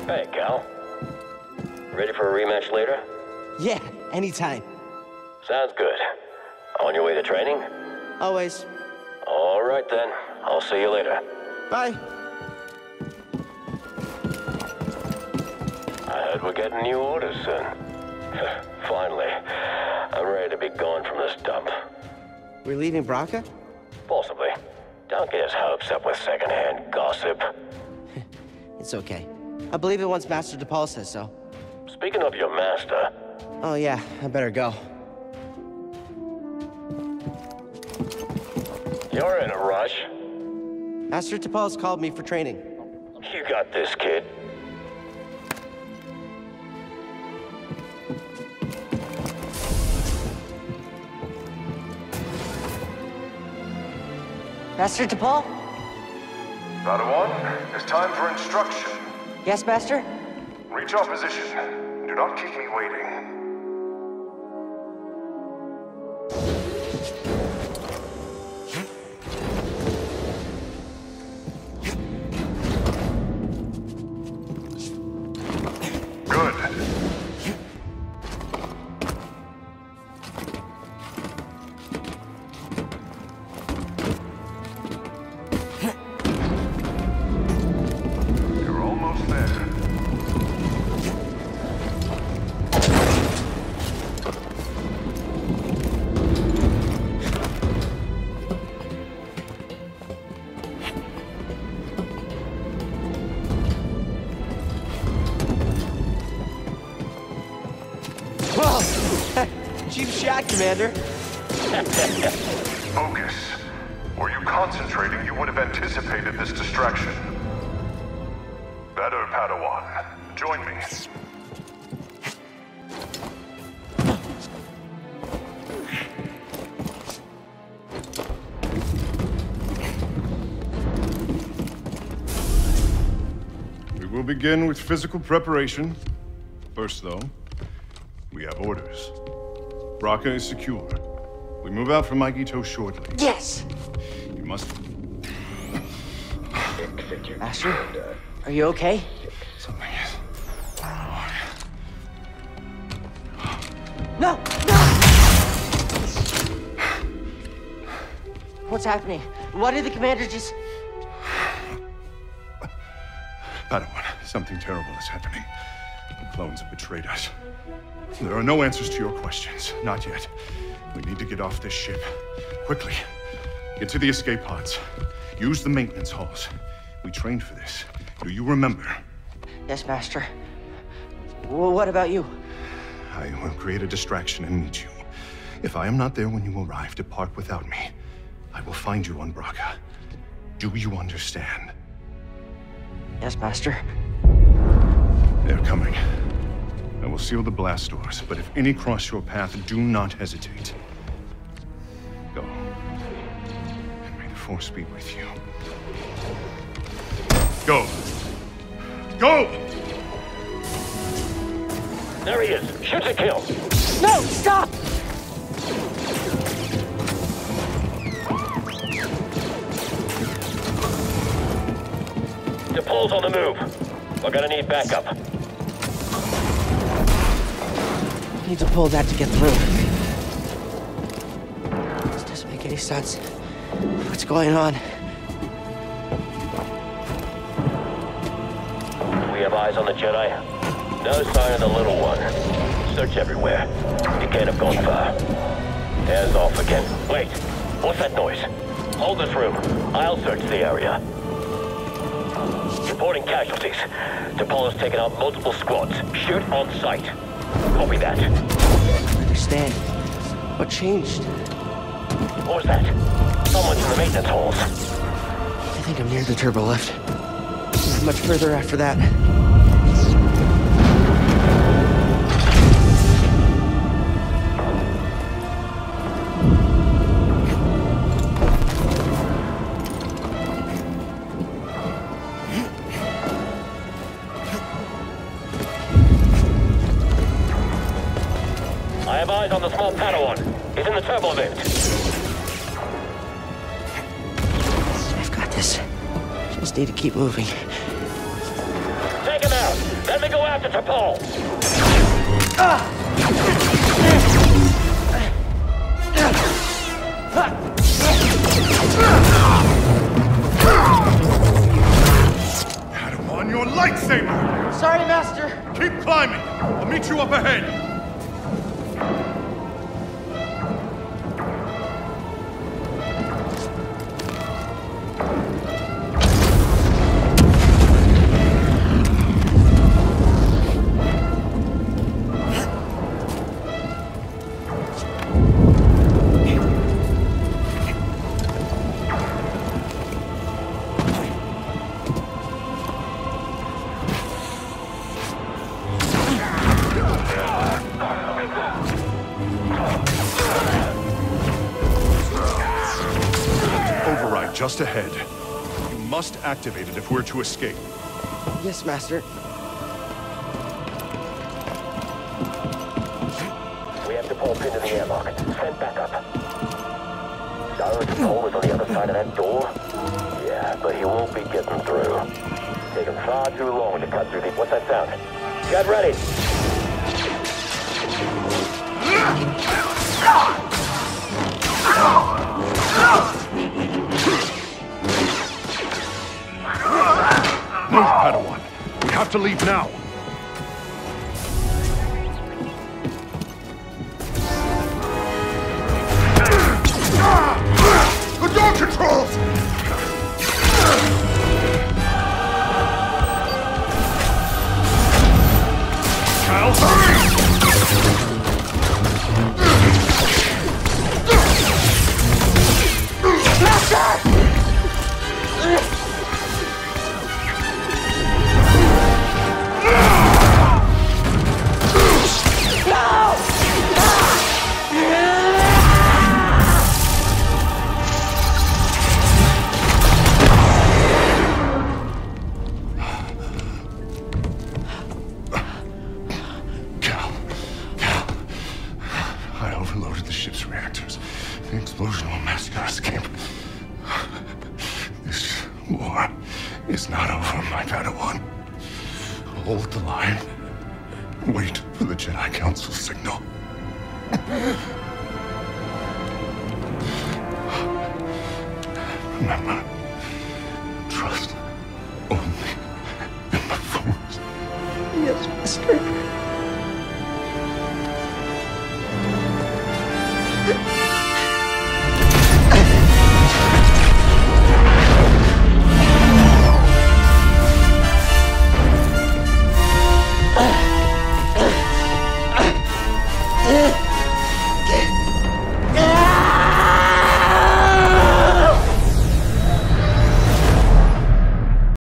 Hey, Cal. Ready for a rematch later? Yeah, anytime. Sounds good. On your way to training? Always. All right, then. I'll see you later. Bye. I heard we're getting new orders soon. Finally. I'm ready to be gone from this dump. We're leaving Braca? Possibly. Don't get his hopes up with secondhand gossip. It's okay. I believe it once Master DePaul says so. Speaking of your master... Oh yeah, I better go. You're in a rush. Master DePaul's called me for training. You got this, kid. Master DePaul? Padawan, it's time for instruction. Yes, Master? Reach our position. Do not keep me waiting. Good. You're almost there. Whoa! Cheap shot, Commander. Focus. Were you concentrating, you would have anticipated this distraction. Better, Padawan. Join me. We will begin with physical preparation. First, though, we have orders. Braca is secure. We move out from Magito shortly. Yes! You must... Master, are you okay? Something is... No! No! What's happening? Why did the Commander just... Padawan, something terrible is happening. The clones have betrayed us. There are no answers to your questions. Not yet. We need to get off this ship. Quickly. Get to the escape pods. Use the maintenance halls. We trained for this. Do you remember? Yes, Master. Well, what about you? I will create a distraction and meet you. If I am not there when you arrive, depart without me. I will find you on Braca. Do you understand? Yes, Master. They're coming. I will seal the blast doors, but if any cross your path, do not hesitate. Go. And may the Force be with you. Go! Go! There he is. Shoot to kill. No! Stop! DePaul's on the move. We're gonna need backup. Need to pull that to get through. This doesn't make any sense. What's going on? We have eyes on the Jedi. No sign of the little one. Search everywhere. He can't have gone far. Air's off again. Wait. What's that noise? Hold this room. I'll search the area. Reporting casualties. DePaul has taken out multiple squads. Shoot on sight. Copy that. I understand. What changed? What was that? Someone's in the maintenance halls. I think I'm near the turbo lift. Not much further after that. I have eyes on the small Padawan. He's in the turbo lift. I've got this. Just need to keep moving. Take him out! Let me go after T'Pol! Padawan, your lightsaber! Sorry, Master. Keep climbing! I'll meet you up ahead! Just ahead. You must activate it if we're to escape. Yes, Master. We have T'Pol pinned in the airlock. Send back up. Gyro T'Pol is on the other side of that door? Yeah, but he won't be getting through. Taking far too long to cut through the... What's that sound? Get ready! Move, Padawan. We have to leave now. The door controls! Cal, hurry! Overloaded the ship's reactors. The explosion will mask our escape. This war is not over, my Padawan. Hold the line. Wait for the Jedi Council signal. Remember, trust only in the Force. Yes, Master. Yeah.